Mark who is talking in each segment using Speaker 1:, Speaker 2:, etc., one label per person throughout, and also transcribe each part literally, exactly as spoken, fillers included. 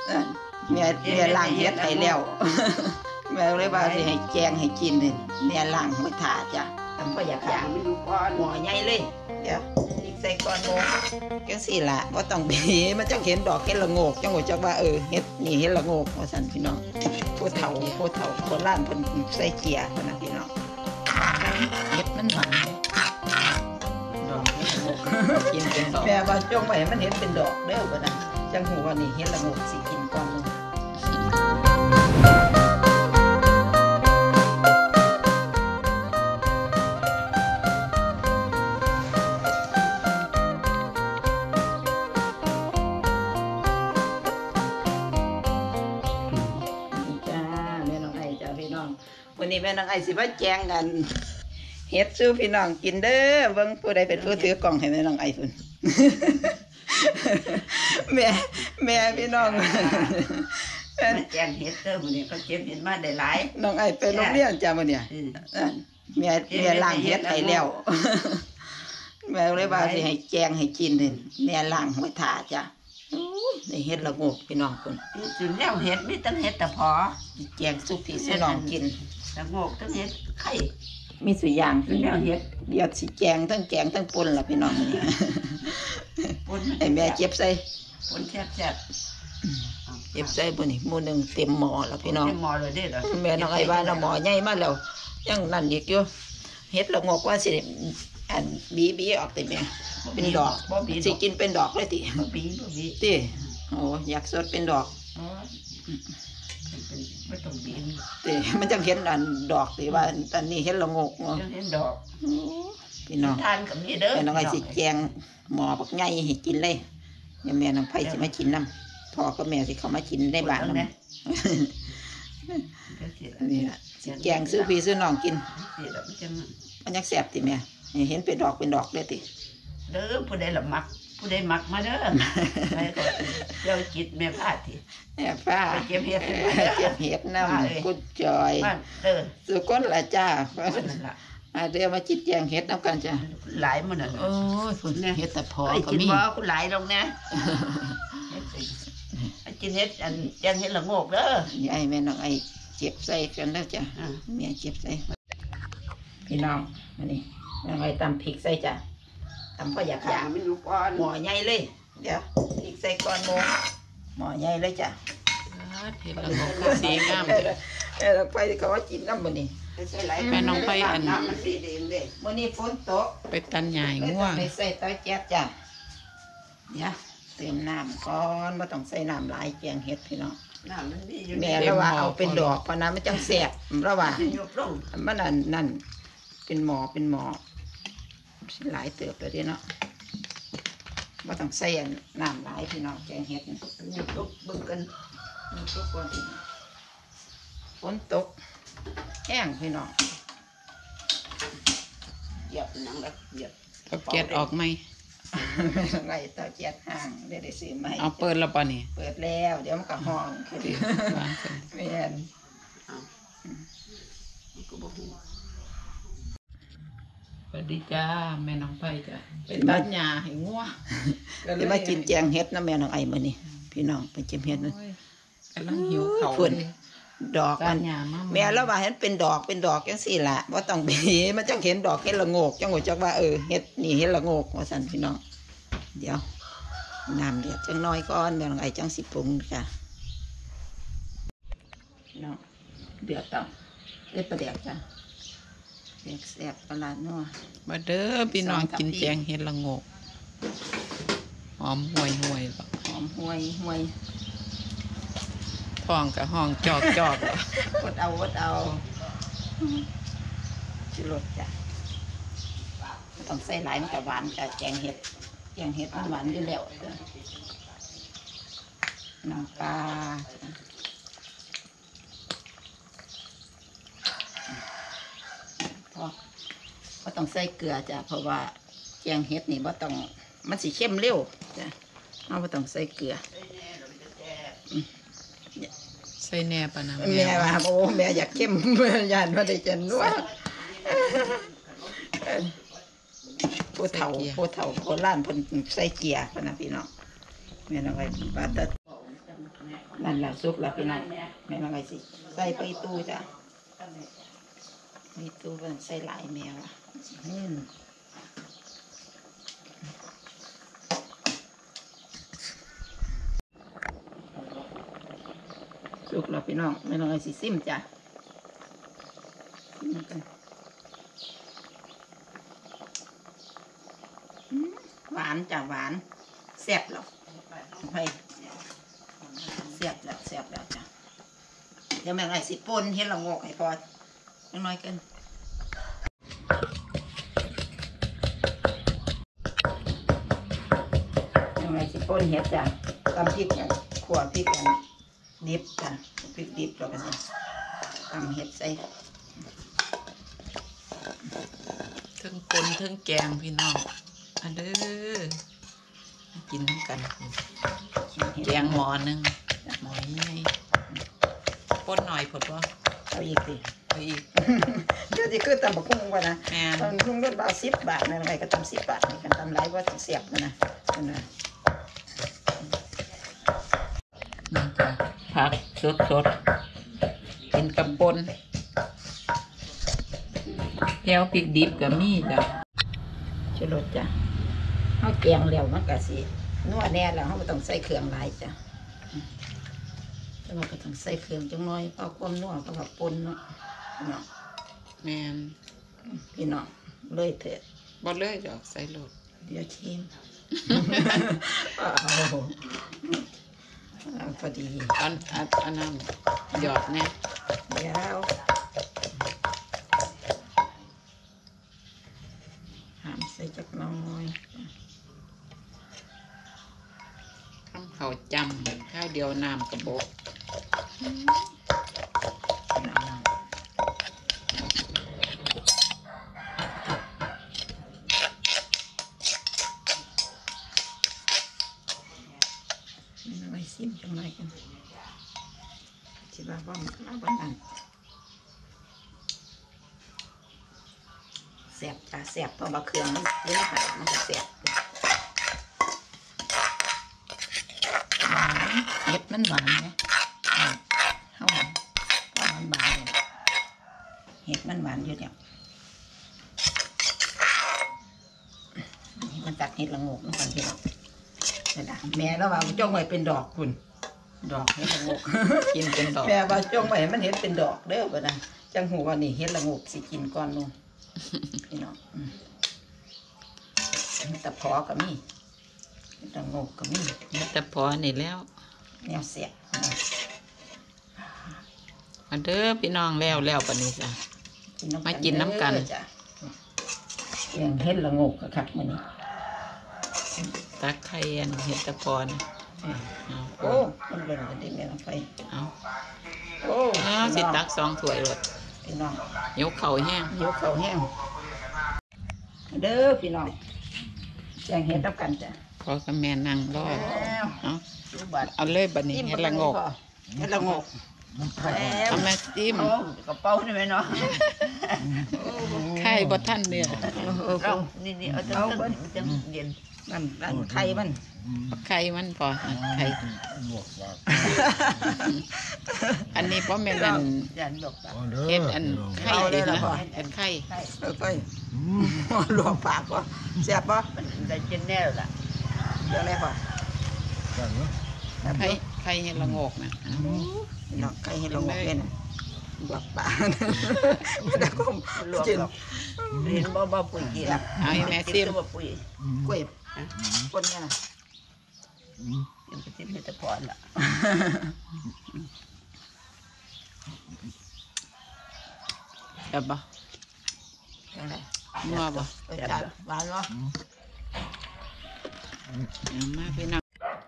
Speaker 1: แม่แม่ล้างเฮ็ดให้แล้วแม่เลยว่าสิให้แกงให้กินนี่แม่ล้างไว้ถ่าจ้ะแต่ก็อยากย่างไม่รู้ก่อนหม้อใหญ่เลยเดี๋ยวอีกใส่ก้อนโงจังซี่ล่ะบ่ต้องบีมันจังเห็นดอกเฮ็ดละโงกจังว่าจักว่าเออเฮ็ดนี่เฮ็ดละโงกว่าซั่นพี่น้องผู้เฒ่าผู้เฒ่าโบราณเพิ่นใส่เกียร์นะพี่น้องเฮ็ดมันหวานดอกกินเป็นดอกแม่ว่าจงไว้ให้มันเห็นเป็นดอกเด้อบ่นะจังหูว่านี่เฮ็ดละโงกสิกินก่อนวันนี้แม่น้องไอสิว่าแจงกันเฮ็ดสู้พี่น้องกินเด้อเบิ่งผู้ใดเป็นผู้ถือกล่องให้แม่น้องไอพุ่นแม่แม่พี่น้อง
Speaker 2: แจงเฮ็ดเด้อมื้อนี้เขาเก็บเฮ็ดมาได้หลาย
Speaker 1: น้องไอไปโรงเรียนจ้ะมื้อนี้แม่แม่ล้างเฮ็ดให้แล้วแม่เลยว่าสิให้แจงให้กินนี่แม่ล้างไว้ถ่าจ้ะนี่เฮ็ดละโงกพี่น้องพุ่น
Speaker 2: จุนแล้วเฮ็ดมีตั้งเฮ็ดแต่พอ
Speaker 1: แจงสุกพี่พี่น้องกิน
Speaker 2: ละโงกตั้งเฮ็ดไข่
Speaker 1: มีสุอย่าง
Speaker 2: จุนแล้วเฮ็ด
Speaker 1: เดี๋ยวสิแจงทั้งแจงทั้งป่นล่ะพี่น้องนี่
Speaker 2: ป่น
Speaker 1: ให้แม่เจ็บใส่
Speaker 2: ป่นแซ่บ
Speaker 1: เจ็บใส่บ่นี่หมู่นึงเต็มหม้อแล้วพี่น้อง
Speaker 2: เต็มหม้อเลยเด้อ
Speaker 1: แม่น้องไอ้ว่าน้ำหม้อใหญ่มาแล้วยังนั่นอีกอยู่เฮ็ดละโงกว่าสิอันบีบีออกติแม่เป็นดอกสิกินเป็นดอกเลยติ
Speaker 2: บ่บีบ่บี
Speaker 1: ติโอ้อยากสดเป็นดอก
Speaker 2: ไม่ต้องบี
Speaker 1: ติมันจังเห็นอันดอกติว่าอันนี้เห็นละโงกเนาะ
Speaker 2: เห็นดอก
Speaker 1: พี่น้อง
Speaker 2: ทานกับนี่เด้อ
Speaker 1: แม่น้องไอ้สิแกงหม้อบักใหญ่ให้กินเลยอย่าแม่น้องไผสิมากินนำพ่อกับแม่สิเข้ามากินในบ้านนำนี่ล่ะสิแกงซื้อพี่ซื้อน้องกินมันยังแซ่บติแม่เห็นเป็นดอกเป็นดอกเลยติ
Speaker 2: เด้อผู้ใดละมักผู้ใดมักมาเด้อแม่ก็เจ้าจิตแม่พาที
Speaker 1: แม่พา
Speaker 2: เก็บเห็ด
Speaker 1: เก็บเห็ดน้ำกุดจอย
Speaker 2: เด้อ
Speaker 1: สุกนละจ้าเดี๋ยวมาจิตแจงเห็ดน้ำกันจ้ะ
Speaker 2: หลายมันน่ะ
Speaker 1: โอ้ยฝุ่นเห็ดแต่พอ
Speaker 2: ก็มีบ่คุณหลายลงนะกินเห็ดอันแจงเห็ดละโงกเด้อย
Speaker 1: ายแม่น้องไอเจ็บใส่กันแล้วจ้ะแม่เจ็บใส่พี่น้องอันนี้แม่น้องไอตำพริกใส่จ้ะตำก็อยากย่าง
Speaker 2: ไม่รู้ก่อน
Speaker 1: หม้อใหญ่เลยเดี๋ยวพริกใส่ก้อนโมหม้อใหญ่เลยจ้ะ
Speaker 3: เห็ดละโงกสีงาม
Speaker 1: เออไปเขาว่ากินน้ำมันนี่
Speaker 3: แม่น้องไปอัน
Speaker 1: มันนี่ฝนตก
Speaker 3: ไปตันใหญ่ง่วง
Speaker 1: ไปใส่ต้อยแจ๊ดจ้ะเดี๋ยวเติมน้ำก่อนไม่ต้องใส่น้ำหลายแกงเห็ดพี่น้องแม่ระว่าเอาเป็นดอกเพราะน้ำมันจังแสบระว่ามันนั่นนั่นเป็นหมอเป็นหมอหลายเติบเลยเนาะไม่ต้องใส่น้ำหลายพี่น้องแกงเห็ดนี่ตกบึ้งกันนี่ตกก่อนฝนตกแห้งพี่น้องเหยียบนังแล้วเหยียบ
Speaker 3: เอาเกล็ดออกไหม
Speaker 1: ไงเตาเจ็ดห่างได้ได้ซื้อไหม
Speaker 3: เอาเปิดแล้วป่ะนี่
Speaker 1: เปิดแล้วเดี๋ยวมันก็ห้องคือไม่เห็น
Speaker 3: สวัสดีจ้าแม่น้องไปจ้ะเป็นตัดหญ้าให้งัว
Speaker 1: ก็เลยมากินแจงเห็ดนะแม่น้องไอ้มื้อนี้พี่น้องไปจิ้มเห็ดนะ
Speaker 3: กำลังหิวเขา
Speaker 1: ดอกมันแม่แล้วว่าเห็นเป็นดอกเป็นดอกจังสี่ละว่าต้องบีมันจังเห็นดอกเห็ดละโงกจังหัวจักว่าเออเห็ดนี่เห็ดละโงกว่าสั่นพี่น้องเดี๋ยวน้ำเดือดจังน้อยก้อนแม่น้องไอ้จังสิปรุงจ้ะน้องเดือดต้องเล็ดประเดี๋ยวจ้ะเด็กแสบประหลาดนัว
Speaker 3: มาเด้อพี่น้องกินแจงเห็ดละโงกหอมห่วยห่วย
Speaker 1: หอมห่วยห่วย
Speaker 3: ท้องกับห้องจอกจอก
Speaker 1: วดเอาวดเอาชิลดจ้ะต้องใส่หลายมันกับหวานกับแจงเห็ดแจงเห็ดมันหวานอยู่แล้วน้ำปลาพอก็ต้องใส่เกลือจ้ะเพราะว่าแจงเห็ดนี่ว่าต้องมันสีเข้มเร็วจ้ะเราไม่ต้องใส่เกลือ
Speaker 3: ใส่แหนปะนะ
Speaker 1: แม่ว่าโอ้แม่อยากเข้มเมื่อยานว่าได้จะนัวผู้เฒ่าผู้เฒ่าโบราณเพิ่นใส่เกียร์ปะนะพี่น้องแม่น้องไอ้ปลาตัดนั่นแหละซุปแล้วพี่น้องแม่น้องไอ้สิใส่ไปตู้จ้ะไปตู้มันใส่หลายแมวอ่ะอืมสุกแล้วพี่น้องแม่น้องไอ้สิซิมจ้ะซิมกันหวานจ้ะหวานแซ่บแล้วไปแซ่บแล้วแซ่บแล้วจ้ะเดี๋ยวแม่ไอ้สิป่นเห็ดละงกให้พอจังน้อยกันแม่ไอ้สิป่นเห็ดจ้ะตำพริกกันขั่วพริกกันดิบจ้ะพริกดิบแล้วก็สิตำเห็ดใส่
Speaker 3: ทั้งปนทั้งแกงพี่น้องอันเด้อกินทั้งกันแกงหม้อหนึ่งหม้อใหญ่ปนหน่อยผดว่า
Speaker 1: เอาอีกสิ
Speaker 3: เอาอีก
Speaker 1: เดี๋ยวจะขึ้นตำบักหุ่งก่อนนะ
Speaker 3: แม่น
Speaker 1: ตำบักหุ่งรถบาทสิบบาทนะอะไรก็ตำสิบบาทนี่กันตำไรว่าเสียบนะนะนะ
Speaker 3: นี่จ้ะผักสดสดๆกินกับปนแก้วพริกดิบกับมีจ้ะ
Speaker 1: ชูรสจ้ะเขาแกงแล้วมันก็สินัวแน่แล้วเขาไม่ต้องใส่เครื่องหลายจ้ะแต่ว่าก็ต้องใส่เครื่องจังน้อยเพราะความนัวเพราะว่าปนเนาะพี่น้อง
Speaker 3: แม่น
Speaker 1: พี่น้องเลยเถิด
Speaker 3: บ่เลยดอกใส่โลด
Speaker 1: เดี๋ยวชิมเอาเอาพอดี
Speaker 3: อันอันอันนั้นหยอดแน่
Speaker 1: เดี๋ยวหามใส่จักหน้อย
Speaker 3: ข้าวเขาจำข้าวเดียวน้ำกระบอก
Speaker 1: น้ำๆไว้ซิมจังไรกันชิบะบ้องมาบ้านนั้นแสบตาแสบเพราะว่าเครื่องมันเยอะไปมันจะแสบเห็ดมันหวานไหมเข้าหวานหวานหวานเลยเห็ดมันหวานอยู่เนี่ยมันตัดเห็ดละงกมันก่อนพี่น้องนี่นะแม่แล้วว่าจ้องไว้เป็นดอกคุณดอกเห็ดละงก
Speaker 3: กินเป็นดอก
Speaker 1: แม่ว่าจ้องไว้ให้มันเห็ดเป็นดอกเด้อบ่นะจังหูว่านี่เห็ดละงกสิกินก่อนนู่นพี่น้องอืมตะพอก็มีเห็ดละงกก็มี
Speaker 3: แต่พอนี่แล้ว
Speaker 1: แนวเสียบ
Speaker 3: มาเด้อพี่น้องแล้วแล้วปานนี้จ้ะ มากินน้ำกัน
Speaker 1: เด้อจ้ะแกงเห็ดละงกก็คักมื้อนี้
Speaker 3: ตักไข่อันเห็ดตะพอนเอา
Speaker 1: โอ้มันเบิ่นกันดิแม่น้องไฟ
Speaker 3: เอา
Speaker 1: โอ้
Speaker 3: เอาสิตักสองถ้วยรถ
Speaker 1: พี่น้อง
Speaker 3: ยกเข่าแห้ง
Speaker 1: หิวข้าวแห้งเด้อพี่น้องแกงเห็ดน้ำกันจ้ะ
Speaker 3: พอกับแม่นั่งรอ
Speaker 1: แล้ว
Speaker 3: เอา
Speaker 1: ดูบัด
Speaker 3: เอาเลยบัดนี้เห็ดละงก
Speaker 1: เฮ็ดละงกแล้ว
Speaker 3: เอาแม่จิ้ม
Speaker 2: โอ้กระเป๋านี่ไหมเนาะ
Speaker 3: ไข่บ่ท่านเนี่ย
Speaker 2: เอานี่นี่เอาจังจังจังเย็น
Speaker 1: มันมันไข่มัน
Speaker 3: ไข่มันพอไข่อันนี้เพราะแม่นอัน
Speaker 2: ยันดอกตา
Speaker 3: เฮ็ดอันไข่เลยนะเฮ็ดไข่
Speaker 1: เออไปลวกปากบ่แซ่บบ่
Speaker 2: มันได้เจนแน่แล้วล่ะ
Speaker 1: เดี๋ยวอะไรบ่
Speaker 3: ไข่ไข่เฮ็ดละงกนะ
Speaker 1: เนาะไข่เฮ็ดละงกเป็นลวกปากแล้วก็
Speaker 2: ลวก
Speaker 1: กิน
Speaker 2: ดอกเรียนบ่บ่ปุ๋ยกิน
Speaker 3: เอาให้แม่ซิม
Speaker 2: บ่ปุ๋ย
Speaker 1: กล้วยคนเนี่ยนะ
Speaker 2: ยังไปซิมแต่พอนล่ะ
Speaker 3: แบบบ่
Speaker 1: จังได๋
Speaker 3: นัวบ่
Speaker 1: เออจ้ะหวานบ่
Speaker 3: เอามาพี่น้อง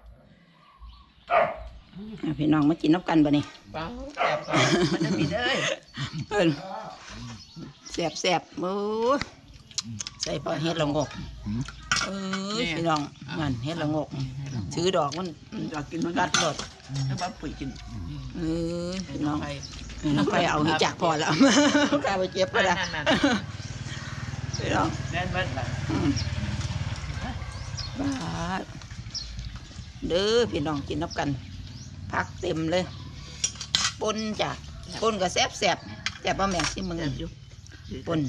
Speaker 1: อ่ะพี่น้องมากินน้ำกันบ่นี่
Speaker 3: เปล่าแบบบ่
Speaker 2: มันจะมีเด้อ
Speaker 1: เอิ้นแซ่บแซ่บๆโอ้ยใส่พอเฮ็ดละงกเออพี่น้องนั่นเฮ็ดละงกถือดอกมันดอกกินมันรัดรส
Speaker 2: ถ้าบ่ปุ๋ยกิน
Speaker 1: เออพี่น้อง
Speaker 3: ไข่
Speaker 1: น้องไปเอาให้จักพอแล้วกล้าไปเจ็บก็ได้
Speaker 3: นั่น
Speaker 1: พี่น้อง
Speaker 2: แม่นเบิดล่ะ
Speaker 1: อืมบาดเด้อพี่น้องกินน้ำกัน พผักเต็มเลยปนจ้ะปนก็แซ่บแซ่บแต่พ่อแม่ชิมมึงอยู่ปน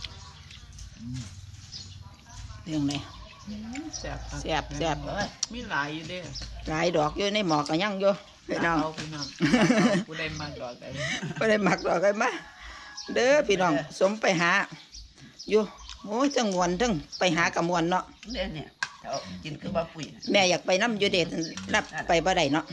Speaker 1: เรื่องไหน
Speaker 3: แซ่บครับ
Speaker 1: แซ่บแซ่บ
Speaker 3: มีหลายอยู่เด้อ
Speaker 1: หลายดอกอยู่ในหมอกก็ยังอยู่พี่น้อง
Speaker 3: เอาพี่น้องผู้ใดมาดอกใด
Speaker 1: ไม่ได้หมักดอกกันมาเด้อพี่น้องสมไปหาอยู่โอ้ยจังมวนจังไปหากับมวนเนาะ
Speaker 2: เนี่ยเนี่ยเขากินคือว่าปุ๋ย
Speaker 1: แม่อยากไปน้ำอยู่เด็ดรับไปบ่ได้เนาะ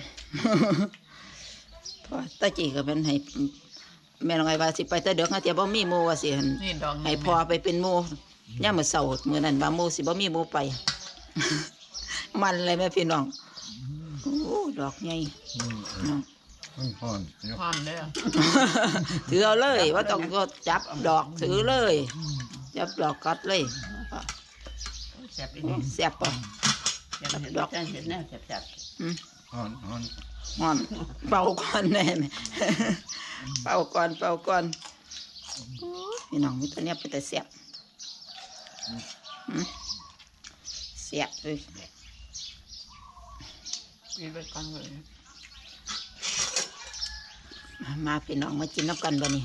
Speaker 1: เพราะตาจีก็เป็นให้แม่น้องไอ้ว่าสิไปแต่เด็กนะเจ้าบ่มีหมู่ว่าสิหั่น
Speaker 3: นี่ดอก
Speaker 1: ให้พ่อไปเป็นหมู่ย่ามมื้อเช้ามื้อนั้นว่าหมู่สิบ่มีหมู่ไป มันเลยแม่พี่น้องโอ้ดอกใหญ่น้อง
Speaker 4: มันห่อน
Speaker 3: พร้อมเด้อ
Speaker 1: ถือเอาเลยว่าต้องก็จับดอกถือเลยจับดอกกัดเลย
Speaker 2: แซ่บอีนี่
Speaker 1: แซ่บป่ะ
Speaker 2: ยังเห็นดอกจังเห็นแน่แซ่บ
Speaker 1: อืม
Speaker 4: ห่อนห่อน
Speaker 1: ห่อนเป่าก่อนแน่แม่ เป่าก่อนเป่าก่อนโอ้ยพี่น้องมีตัวเนี้ยเป็นแต่แซ่บอืมแซ่บเลย
Speaker 3: มีไปก่อนเลย
Speaker 1: มาพี่น้องมากินน้ำกันบ่นี่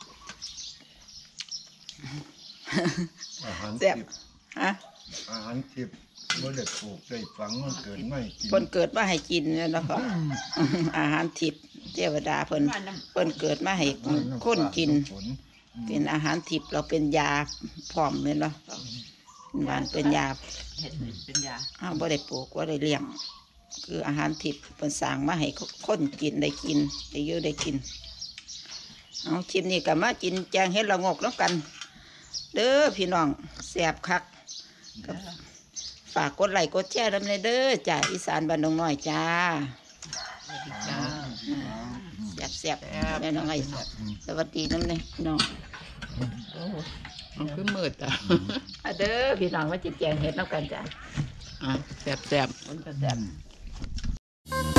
Speaker 4: อาหาร
Speaker 1: แซ่บ
Speaker 4: ทิพย์
Speaker 1: ฮะ
Speaker 4: อาหารทิพย์บ่ได้ปลูกได้ฝังมันเกิดไม่กิน
Speaker 1: เพิ่นเกิดมาให้กินเนี่ยนะคะอาหารทิพย์เทวดาเพิ่นเพิ่นเกิดมาให้คนกิน
Speaker 4: ฝน
Speaker 1: เป็นอาหารทิพย์เราเป็นยาพร้อมเลยเนาะเป็นหวานเป็นยา
Speaker 2: ๆเห็ดเป็นยา
Speaker 1: อ้าวบ่ได้ปลูกบ่ได้เลี้ยง คืออาหารทิพย์เป็นสั่งมาให้คนกินได้กินได้เยอะได้กินเอาชิมนี่ก็มากินแจงเห็ดละงกแล้วกัน เด้อพี่น้องแซ่บคักก็ฝากกดไลค์กดแชร์ดำเนินเด้อจ้าอีสานบ้านดงน้อยจ้า
Speaker 3: จ้า
Speaker 1: แซ่บแซ่บแม่น้องไอ้สวัสดีน้ำเนี่ยพี่น้อง
Speaker 3: มันคือมืดอ่ะ
Speaker 1: อ่ะเด้อพี่น้องมาจิตแจงเห็ดน้ำกันจ้า
Speaker 3: อ่ะแซ่บแซ่บ
Speaker 2: มันก็แซ่บ